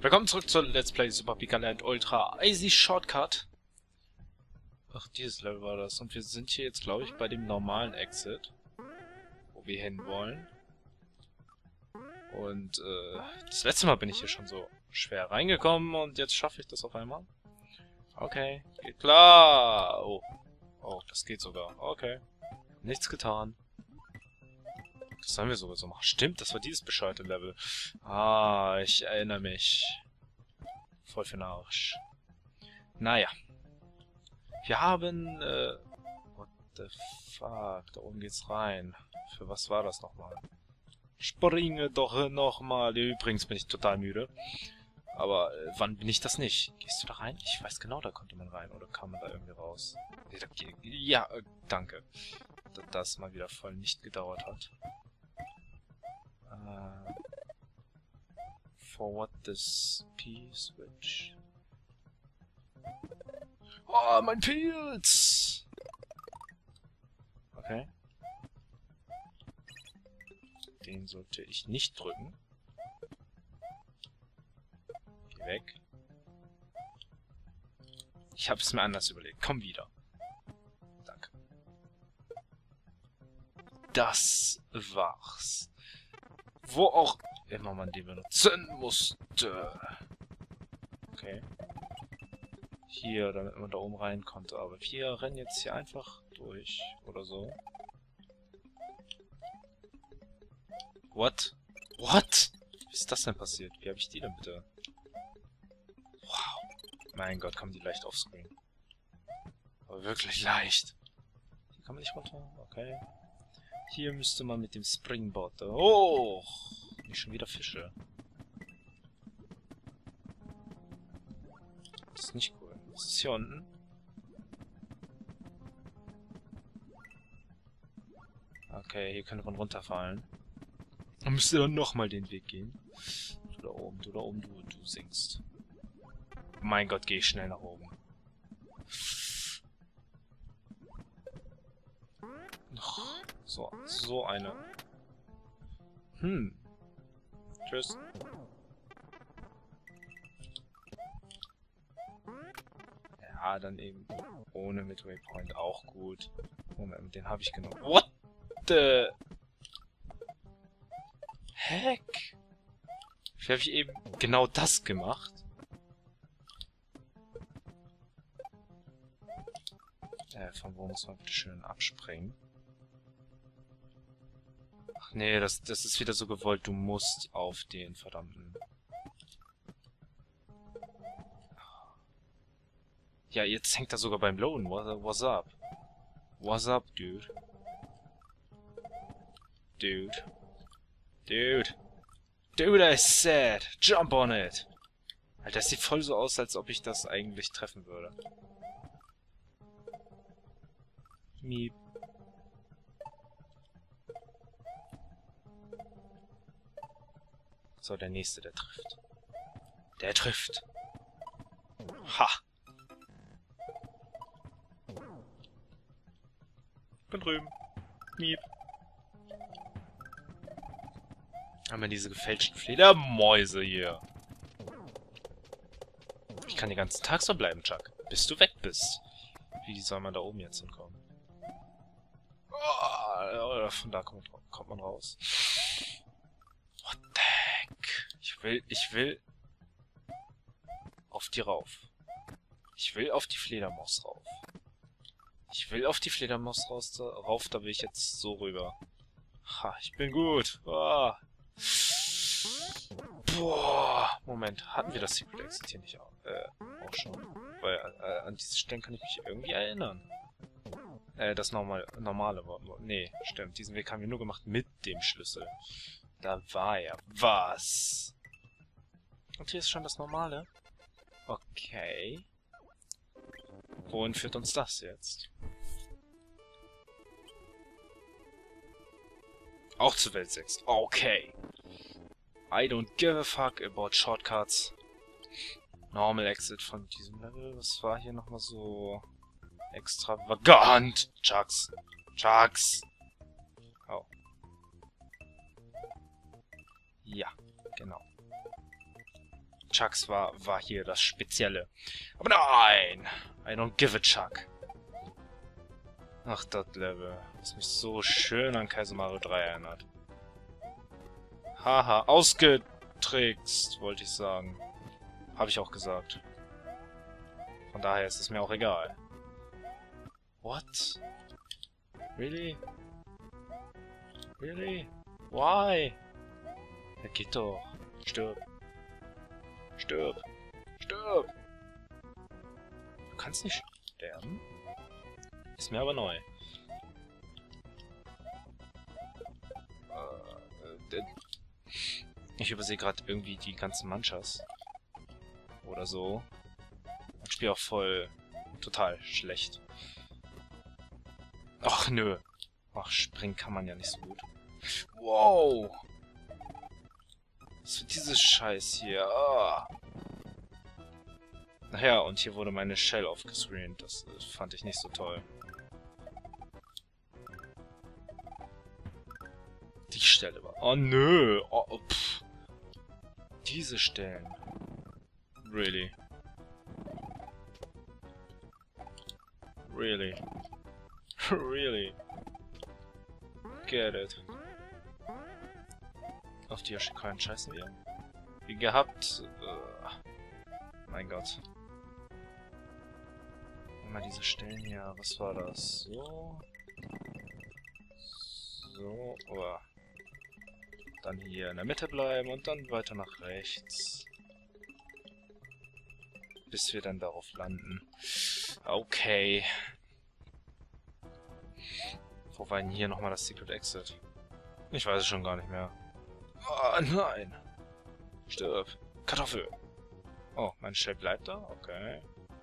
Willkommen zurück zu Let's Play Super Pika Land Ultra Easy Shortcut. Ach, dieses Level war das. Und wir sind hier jetzt, glaube ich, bei dem normalen Exit, wo wir hinwollen. Und das letzte Mal bin ich hier schon so schwer reingekommen und jetzt schaffe ich das auf einmal. Okay, geht klar. Oh, das geht sogar. Okay, nichts getan. Das sollen wir sogar so machen. Stimmt, das war dieses bescheuerte Level. Ah, ich erinnere mich. Voll für den Arsch. Naja. Wir haben, what the fuck? Da oben geht's rein. Für was war das nochmal? Springe doch nochmal. Übrigens bin ich total müde. Aber wann bin ich das nicht? Gehst du da rein? Ich weiß genau, da konnte man rein. Oder kam man da irgendwie raus? Ja, danke. Dass das mal wieder voll nicht gedauert hat. Forward this P-Switch. Oh, mein Pilz! Okay. Den sollte ich nicht drücken. Geh weg. Ich hab's mir anders überlegt. Komm wieder. Danke. Das war's. Wo auch immer man die benutzen musste. Okay. Hier, damit man da oben rein konnte. Aber wir rennen jetzt hier einfach durch. Oder so. What? What? Wie ist das denn passiert? Wie habe ich die denn bitte? Wow. Mein Gott, kommen die leicht offscreen. Aber wirklich leicht. Hier kann man nicht runter. Okay. Hier müsste man mit dem Springboard... Oh! Nicht schon wieder Fische. Das ist nicht cool. Was ist hier unten? Okay, hier könnte man runterfallen. Man müsste dann nochmal den Weg gehen. Du da oben, du sinkst. Mein Gott, geh ich schnell nach oben. So eine. Tschüss. Ja, dann eben ohne Midway Point auch gut. Moment, den habe ich genommen. What the heck? Wie habe ich eben genau das gemacht? Von wo muss man bitte schön abspringen? Ach nee, das ist wieder so gewollt. Du musst auf den verdammten... Ja, jetzt hängt er sogar beim Loan. What's up? What's up, dude? Dude, I said! Jump on it! Alter, das sieht voll so aus, als ob ich das eigentlich treffen würde. Miep. So, der nächste, der trifft. Der trifft. Ha! Bin drüben. Miep. Haben wir diese gefälschten Fledermäuse hier. Ich kann den ganzen Tag so bleiben, Chuck. Bis du weg bist. Wie soll man da oben jetzt hinkommen? Oh, von da kommt man raus. What the heck? Ich will auf die rauf. Ich will auf die Fledermaus rauf. Ich will auf die Fledermaus rauf, da will ich jetzt so rüber. Ha, ich bin gut. Ah. Boah. Moment, hatten wir das Secret Exit hier nicht auch schon? Weil an diese Stellen kann ich mich irgendwie erinnern. Das normale war. Nee, stimmt. Diesen Weg haben wir nur gemacht mit dem Schlüssel. Da war ja was. Und hier ist schon das normale. Okay. Wohin führt uns das jetzt? Auch zu Welt 6. Okay. I don't give a fuck about shortcuts. Normal Exit von diesem Level. Was war hier nochmal so extravagant? Chucks. Oh. Ja, genau. Chucks war hier das Spezielle. Aber nein! I don't give a Chuck. Ach, das Level. Das mich so schön an Kaiser Mario 3 erinnert. Haha, ausgetrickst, wollte ich sagen. Habe ich auch gesagt. Von daher ist es mir auch egal. What? Really? Really? Why? Ja, geht doch. Stirb. Stirb. Stirb. Du kannst nicht sterben? Ist mir aber neu. Ich übersehe gerade irgendwie die ganzen Manchas. Oder so. Und spiele auch voll... total schlecht. Ach, nö. Ach, springen kann man ja nicht so gut. Wow! Was für dieses Scheiß hier? Ah. Ach ja, und hier wurde meine Shell aufgescreent. Das fand ich nicht so toll. Die Stelle war... Oh, nö! Oh, pff. Diese Stellen. Really? Really? Really? Get it. Auf die Yoshi-Coin scheißen wir. Wie gehabt. Mein Gott. Immer diese Stellen hier. Was war das? So. So. Oh. Dann hier in der Mitte bleiben und dann weiter nach rechts. Bis wir dann darauf landen. Okay. Wo war denn hier nochmal das Secret Exit? Ich weiß es schon gar nicht mehr. Oh, nein. Stirb. Kartoffel. Oh, mein Shell bleibt da? Okay.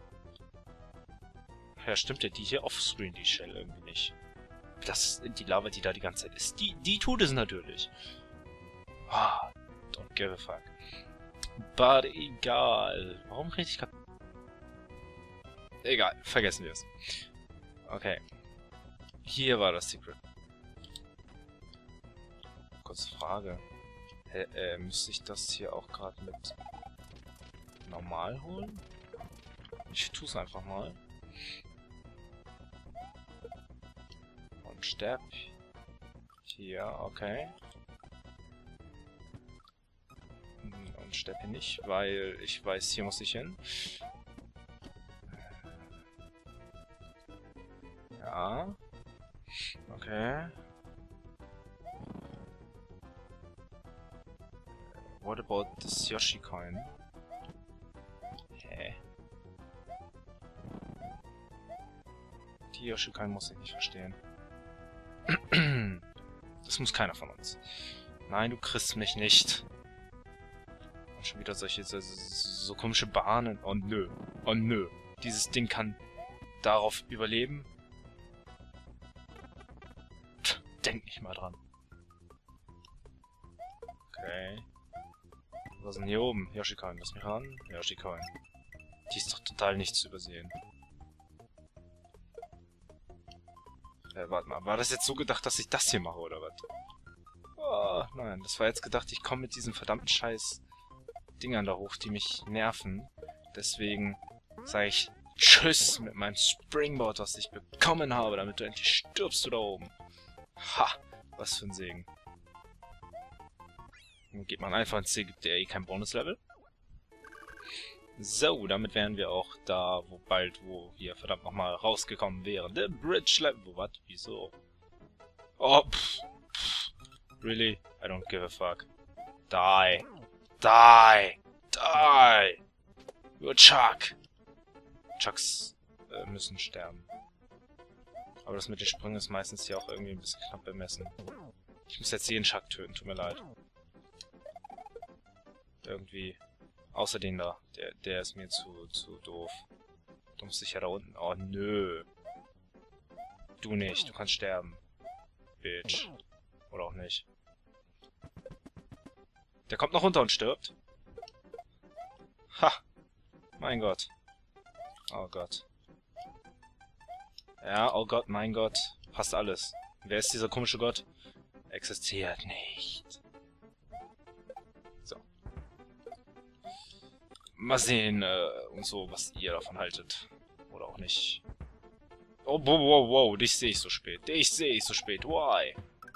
Ja, stimmt ja, die hier offscreen, die Shell irgendwie nicht. Das ist die Lava, die da die ganze Zeit ist. Die tut es natürlich. Ah, don't give a fuck. But egal. Warum rede ich gerade... Egal, vergessen wir es. Okay. Hier war das Secret. Kurze Frage. Müsste ich das hier auch gerade mit normal holen? Ich tue es einfach mal. Und sterb. Hier, okay. Und sterb hier nicht, weil ich weiß, hier muss ich hin. Ja. Okay. What about this Yoshi Coin? Hä? Die Yoshi Coin muss ich nicht verstehen. Das muss keiner von uns. Nein, du kriegst mich nicht. Und schon wieder solche so komische Bahnen. Oh nö. Oh nö. Dieses Ding kann darauf überleben. Denk nicht mal dran. Okay. Was ist denn hier oben? Yoshi-Coin, lass mich ran. Yoshi-Coin. Die ist doch total nicht zu übersehen. Warte mal, war das jetzt so gedacht, dass ich das hier mache, oder was? Oh, nein, das war jetzt gedacht, ich komme mit diesen verdammten scheiß Dingern da hoch, die mich nerven. Deswegen sage ich Tschüss mit meinem Springboard, was ich bekommen habe, damit du endlich stirbst, du da oben. Ha, was für ein Segen. Dann geht man einfach ins Ziel, gibt ja eh kein Bonuslevel. So, damit wären wir auch da, wo wir verdammt nochmal rausgekommen wären. The Bridge Level. Wo, was? Wieso? Oh, Really? I don't give a fuck. Die. Die. Die. You're Chuck. Chucks müssen sterben. Aber das mit den Sprüngen ist meistens hier auch irgendwie ein bisschen knapp bemessen. Ich muss jetzt jeden Chuck töten, tut mir leid. Irgendwie. Außer den da. Der ist mir zu doof. Du musst dich ja da unten... Oh, nö. Du nicht. Du kannst sterben. Bitch. Oder auch nicht. Der kommt noch runter und stirbt. Ha. Mein Gott. Oh Gott. Ja, oh Gott, mein Gott. Passt alles. Wer ist dieser komische Gott? Existiert nicht. So. Mal sehen, und so, was ihr davon haltet. Oder auch nicht. Oh, wow, wow, wow, dich sehe ich so spät. Dich sehe ich so spät. Why?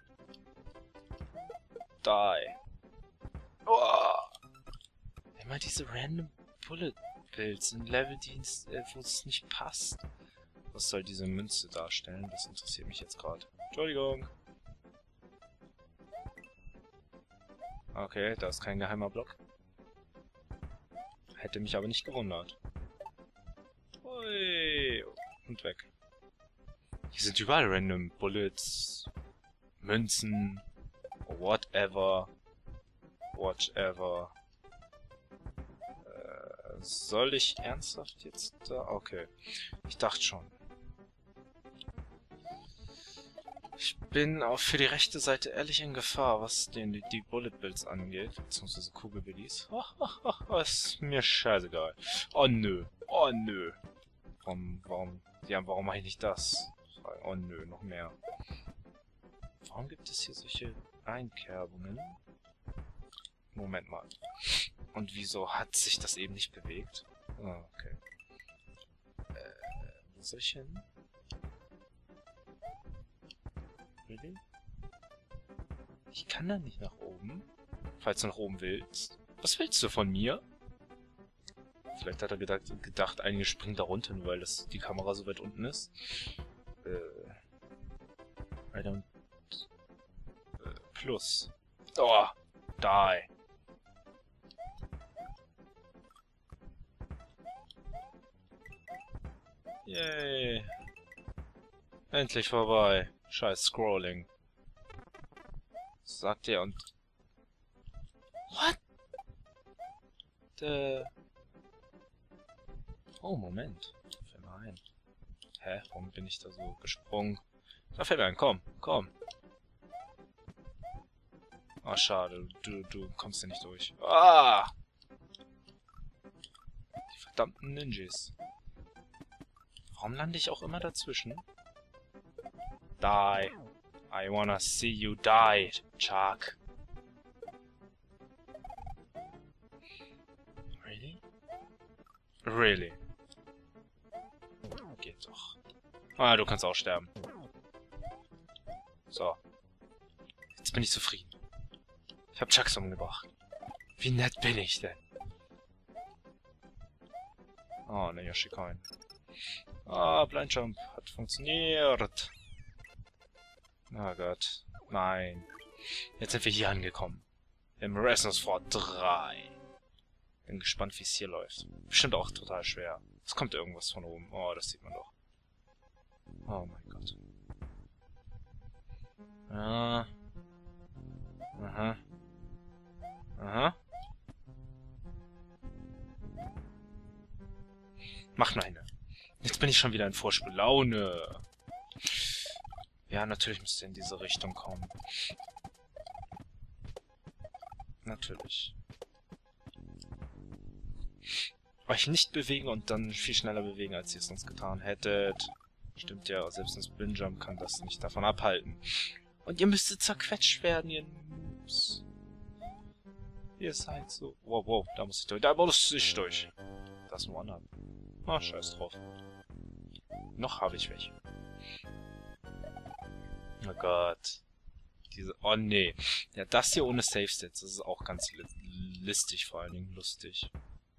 Die. Oh. Immer diese random Bullet Bills in Leveldienst, wo es nicht passt. Was soll diese Münze darstellen? Das interessiert mich jetzt gerade. Entschuldigung. Okay, da ist kein geheimer Block. Hätte mich aber nicht gewundert. Ui. Und weg. Hier sind überall random Bullets, Münzen, whatever. Whatever. Soll ich ernsthaft jetzt da? Okay. Ich dachte schon. Ich bin auch für die rechte Seite ehrlich in Gefahr, was die Bullet Bills angeht, beziehungsweise Kugelbillies. Ist mir scheißegal. Oh nö. Oh nö. Warum mache ich nicht das? Oh nö, noch mehr. Warum gibt es hier solche Einkerbungen? Moment mal. Und wieso hat sich das eben nicht bewegt? Ah, okay. Wo soll ich hin? Really? Ich kann da nicht nach oben. Falls du nach oben willst. Was willst du von mir? Vielleicht hat er gedacht, einige springen da runter, nur weil die Kamera so weit unten ist. I don't... Plus. Oh, die. Yay. Endlich vorbei. Scheiß Scrolling. Sagt er und... What? Oh, Moment. Fällt mir ein. Hä? Warum bin ich da so gesprungen? Da fällt mir ein. Komm, komm. Ah, schade. Du kommst ja nicht durch. Ah! Die verdammten Ninjas. Warum lande ich auch immer dazwischen? Die. I wanna see you die, Chuck. Really? Really? Geht doch. Ah, du kannst auch sterben. So. Jetzt bin ich zufrieden. Ich hab Chucks umgebracht. Wie nett bin ich denn? Oh, ne Yoshi-Coin. Ah, Blind Jump hat funktioniert. Oh Gott. Nein. Jetzt sind wir hier angekommen. Im Resonance Fort 3. Bin gespannt, wie es hier läuft. Bestimmt auch total schwer. Es kommt irgendwas von oben. Oh, das sieht man doch. Oh mein Gott. Ja. Aha. Aha. Mach nur eine. Jetzt bin ich schon wieder in Vorspiellaune. Ja, natürlich müsste in diese Richtung kommen. Natürlich. Euch nicht bewegen und dann viel schneller bewegen, als ihr es sonst getan hättet. Stimmt ja, selbst ein Spin-Jump kann das nicht davon abhalten. Und ihr müsstet zerquetscht werden, ihr Noobs. Ihr seid so... Wow, wow, da muss ich durch. Da muss ich durch. Das ist ein One-Up. Ah, scheiß drauf. Noch habe ich welche. Oh Gott. Diese... Oh, nee. Ja, das hier ohne Save-Stats, das ist auch ganz listig, vor allen Dingen lustig.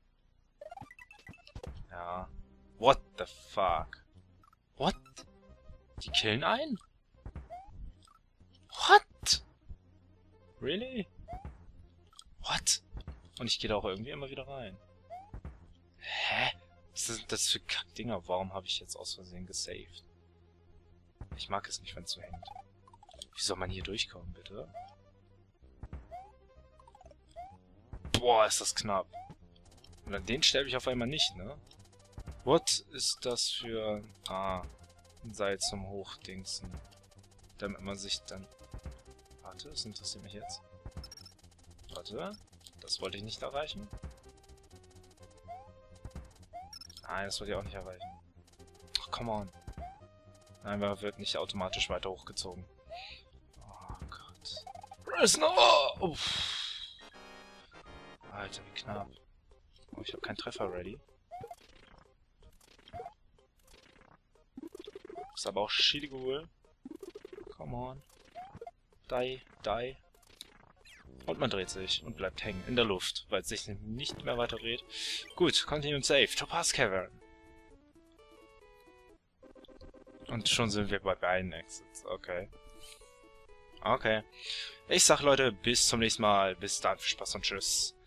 Ja. What the fuck? What? Die killen einen? What? Really? What? Und ich gehe da auch irgendwie immer wieder rein. Hä? Was sind das für Kackdinger? Warum habe ich jetzt aus Versehen gesaved? Ich mag es nicht, wenn es so hängt. Wie soll man hier durchkommen, bitte? Boah, ist das knapp. Und an den sterbe ich auf einmal nicht, ne? What ist das für... Ah, ein Seil zum Hochdingsen. Damit man sich dann... Warte, das interessiert mich jetzt. Warte, das wollte ich nicht erreichen. Nein, das wollte ich auch nicht erreichen. Ach, come on. Nein, man wird nicht automatisch weiter hochgezogen. Oh Gott. Prisoner! Uff. Alter, wie knapp. Oh, ich habe keinen Treffer ready. Ist aber auch Shield-Ghoul. Come on. Die, die. Und man dreht sich und bleibt hängen in der Luft, weil es sich nicht mehr weiter dreht. Gut, continue and save. Topaz Cavern. Und schon sind wir bei beiden Exits. Okay. Okay. Ich sag Leute, bis zum nächsten Mal. Bis dann. Viel Spaß und tschüss.